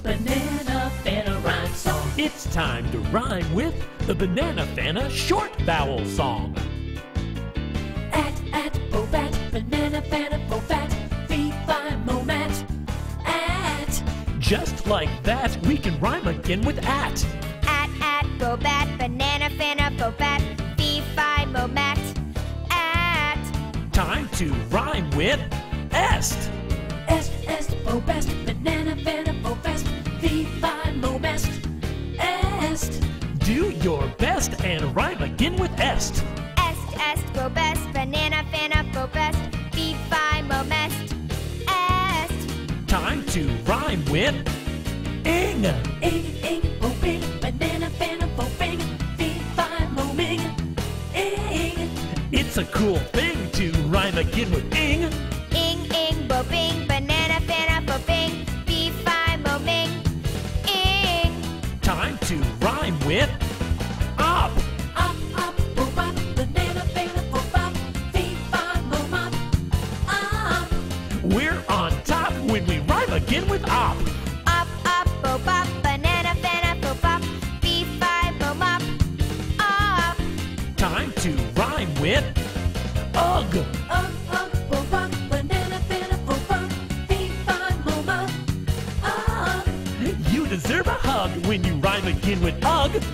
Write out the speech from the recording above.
Banana-fana rhyme song. It's time to rhyme with the Banana-fana Short Vowel song. At, bo-bat, banana-fana, bo-bat, fee-fi, mo-mat, at. Just like that, we can rhyme again with at. At, bo-bat, banana-fana, bo-bat, fee-fi, mo-mat, at. Time to rhyme with est. Est, bo-best, banana-fana, bo-best, fee-fi, mo-mest, est. Do your best and rhyme again with est. Est, bo-best, banana-fana, bo-best, fee-fi, mo-mest, est. Time to rhyme with ing. Ing, bo-bing, banana-fana, bo-bing, fee-fi, mo-ming, ing. It's a cool thing to rhyme again with ing. Ing, bo-bing, banana-fana, bo-bing, fee-fi, mo-ming, ing. Time to rhyme with up. Up, bo-bop, banana-fana, bo-bop, fee-fi, mo-mop, up. We're on top when we rhyme again with up. Up, bo-bop, banana-fana, bo-bop, fee-fi, mo-mop, up. Time to rhyme with ugh. Bo-bop, banana-fana, bo-bop, fee-fi, mo-mop, up. You deserve a hug when you rhyme again with ugh.